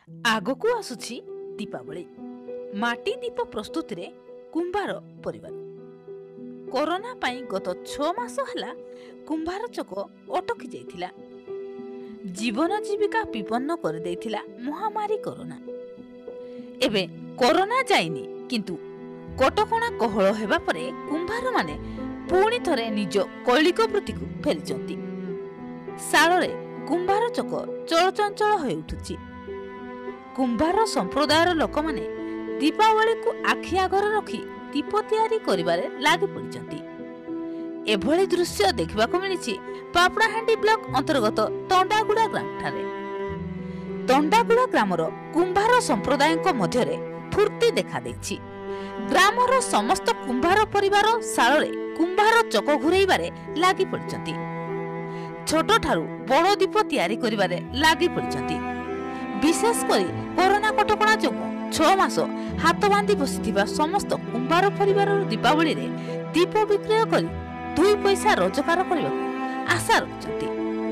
ଆଗକୁ ଆସୁଛି ଦୀପାବଳି। ମାଟି ଦୀପ ପ୍ରସ୍ତୁତିରେ କୁମ୍ଭାର ପରିବାର। କରୋନା ପାଇଁ ଗତ 6 ମାସ ହେଲା କୁମ୍ଭାର ଚକ ଅଟକି ଯାଇଥିଲା। ଜୀବନ ଜୀବିକା ବିପନ୍ନ କରିଦେଇଥିଲା ମହାମାରୀ କରୋନା। ଏବେ କରୋନା ଯାଇନି, କିନ୍ତୁ କଟକଣା କୋହଳ ହେବା ପରେ କୁମ୍ଭାରମାନେ ପୁଣି ଥରେ ନିଜ କୌଳିକ ବୃତ୍ତିକୁ ଫେରିଛନ୍ତି। ଶାଳରେ କୁମ୍ଭାର ଚକ ଚଳଚଞ୍ଚଳ ହୋଇ ଉଠୁଛି। କୁମ୍ଭାର ସମ୍ପ୍ରଦାୟର ଲୋକମାନେ ଦୀପାବଳିକୁ ଆଖି ଆଗରେ ରଖି ଦୀପ ତିଆରି କରିବାରେ ଲାଗି ପଡ଼ିଛନ୍ତି। ଏଭଳି ଦୃଶ୍ୟ ଦେଖିବାକୁ ମିଳିଛି ପାପଡ଼ାହାଣ୍ଡି ବ୍ଲକ ଅନ୍ତର୍ଗତ ତଣ୍ଡାଗୁଡ଼ା ଗ୍ରାମଠାରେ। ତଣ୍ଡାଗୁଡ଼ା ଗ୍ରାମର କୁମ୍ଭାର ସମ୍ପ୍ରଦାୟଙ୍କ ମଧ୍ୟରେ ଫୁର୍ତ୍ତି ଦେଖାଦେଇଛି। ଗ୍ରାମର ସମସ୍ତ କୁମ୍ଭାର ପରିବାର ଶାଳରେ କୁମ୍ଭାର ଚକ ଘୁରେଇବାରେ ଲାଗି ପଡ଼ିଛନ୍ତି। ଛୋଟଠାରୁ ବଡ଼ ଦୀପ ତିଆରି କରିବାରେ ଲାଗି ପଡ଼ିଛନ୍ତି। ବିଶେଷ କରି କରୋନା କଟକଣା ଯୋଗୁଁ 6 ମାସ ହାତ ବାନ୍ଧି ବସିଥିବା ସମସ୍ତ କୁମ୍ଭାର ପରିବାରର ଦୀପାବଳିରେ ଦୀପ ବିକ୍ରୟ କରି 2 ପଇସା ରୋଜଗାର କରିବାକୁ ଆଶା ରଖିଛନ୍ତି।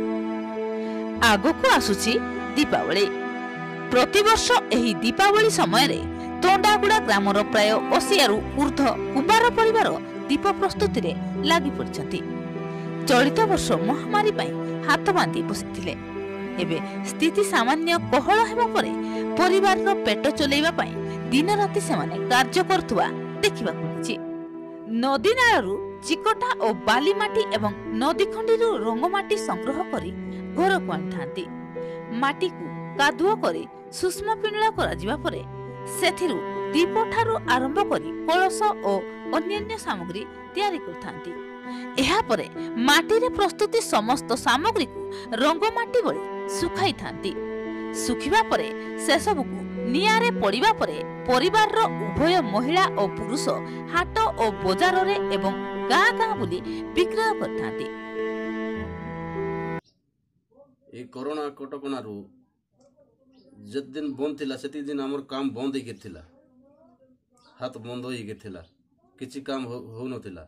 ଆଗକୁ ଆସୁଛି ଦୀପାବଳି। ପ୍ରତିବର୍ଷ ଏହି ଦୀପାବଳି ସମୟରେ ତଣ୍ଡାଗୁଡ଼ା ଗ୍ରାମର ପ୍ରାୟ 80ରୁ ଉର୍ଦ୍ଧ୍ୱ କୁମ୍ଭାର ପରିବାର ଦୀପ ପ୍ରସ୍ତୁତିରେ ଲାଗି ପଡ଼ିଛନ୍ତି। ଚଳିତ ବର୍ଷ ମହାମାରୀ ପାଇଁ ହାତ ବାନ୍ଧି ବସିଥିଲେ। ଏବେ ସ୍ଥିତି ସାମାନ୍ୟ କୋହଳ ହେବା ପରେ ପରିବାରର ପେଟ ଚଲେଇବା ପାଇଁ ଦିନ ରାତି ସେମାନେ କାର୍ଯ୍ୟ କରୁଥିବା ଦେଖିବାକୁ ମିଳିଛି। ନଦୀ ନାଳରୁ ଚିକଟା ଓ ବାଲି ମାଟି ଏବଂ ନଦୀ ଖଣ୍ଡିରୁ ରଙ୍ଗମାଟି ସଂଗ୍ରହ କରି ଘରକୁ ଆଣିଥାନ୍ତି। ମାଟିକୁ କାଦୁଅ କରି ସୂକ୍ଷ୍ମ ପିଣ୍ଡୁଳା କରାଯିବା ପରେ ସେଥିରୁ ଦୀପ ଠାରୁ ଆରମ୍ଭ କରି କଳସ ଓ ଅନ୍ୟାନ୍ୟ ସାମଗ୍ରୀ ତିଆରି କରିଥାନ୍ତି। ଏହାପରେ ମାଟିରେ ପ୍ରସ୍ତୁତି ସମସ୍ତ ସାମଗ୍ରୀକୁ ରଙ୍ଗମାଟି ଭଳି ଶୁଖାଇଥାନ୍ତି। ଶୁଖିବା ପରେ ସେସବୁକୁ ନିଆଁରେ ପୋଡ଼ିବା ପରେ ପରିବାରର ଉଭୟ ମହିଳା ଓ ପୁରୁଷ ହାଟ ଓ ବଜାରରେ ଏବଂ ଗାଁ ଗାଁ ବୁଲି ବିକ୍ରୟ କରିଥାନ୍ତି। ଏ କରୋନା କଟକଣାରୁ ଯେତେ ଦିନ ବନ୍ଦ ଥିଲା ସେତିକି ଦିନ ଆମର କାମ ବନ୍ଦ ହେଇକି ଥିଲା। ହାତ ବନ୍ଦ ହେଇକି ଥିଲା, କିଛି କାମ ହଉନଥିଲା।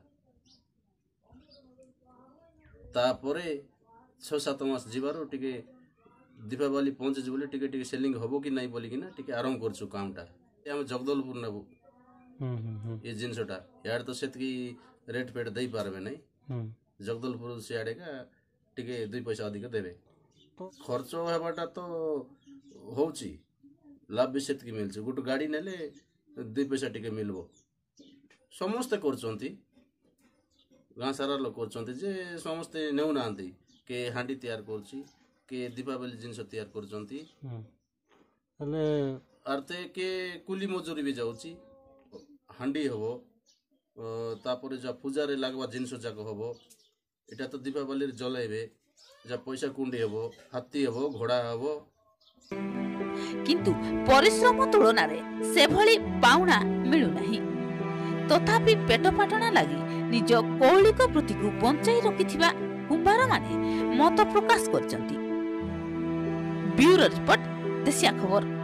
ତାପରେ 6-7 ମାସ ଯିବାରୁ ଟିକେ ଦୀପାବଳି ପହଞ୍ଚିଛି ବୋଲି ଟିକେ ଟିକେ ସେଲିଂ ହବ କି ନାଇଁ ବୋଲିକିନା ଟିକେ ଆରମ୍ଭ କରୁଛୁ କାମଟା। ଆମେ ଜଗଦଲପୁର ନେବୁ ଏ ଜିନିଷଟା। ଇଆଡ଼େ ତ ସେତିକି ରେଟ୍ ଫେଟ୍ ଦେଇପାରିବେ ନାହିଁ। ଜଗଦଲପୁର ସିଆଡ଼େକା ଟିକେ 2 ପଇସା ଅଧିକ ଦେବେ। ଖର୍ଚ୍ଚ ହେବାଟା ତ ହେଉଛି, ଲାଭ ବି ସେତିକି ମିଳୁଛି। ଗୋଟେ ଗାଡ଼ି ନେଲେ 2 ପଇସା ଟିକେ ମିଳିବ। ସମସ୍ତେ କରୁଛନ୍ତି, ଗାଁ ସାରା ଲୋକ କରୁଛନ୍ତି ଯେ ସମସ୍ତେ ନେଉନାହାନ୍ତି। କିଏ ହାଣ୍ଡି ତିଆରି କରୁଛି, କିଏ ଦୀପାବଳି ଜିନିଷ ତିଆରି କରୁଛନ୍ତି। ହେଲେ ଆର୍ତେ କିଏ କୁଲି ମଜୁରୀ ବି ଯାଉଛି। ହାଣ୍ଡି ହବ, ତାପରେ ଯାହା ପୂଜାରେ ଲାଗବା ଜିନିଷ ଯାକ ହବ। ଏଇଟା ତ ଦୀପାବଳିରେ ଜଳାଇବେ। ଯାହା ପଇସା କୁଣ୍ଡି ହବ, ହାତୀ ହବ, ଘୋଡ଼ା ହବ। କିନ୍ତୁ ପରିଶ୍ରମ ତୁଳନାରେ ସେଭଳି ପାଉଣା ମିଳୁନାହିଁ। ତଥାପି ପେଟ ପାଟଣା ଲାଗି ନିଜ କୌଳିକ ବୃତ୍ତିକୁ ବଞ୍ଚାଇ ରଖିଥିବା କୁମ୍ଭାରମାନେ ମତ ପ୍ରକାଶ କରିଛନ୍ତି। ବ୍ୟୁରୋ ରିପୋର୍ଟ, ଦେଶିଆ ଖବର।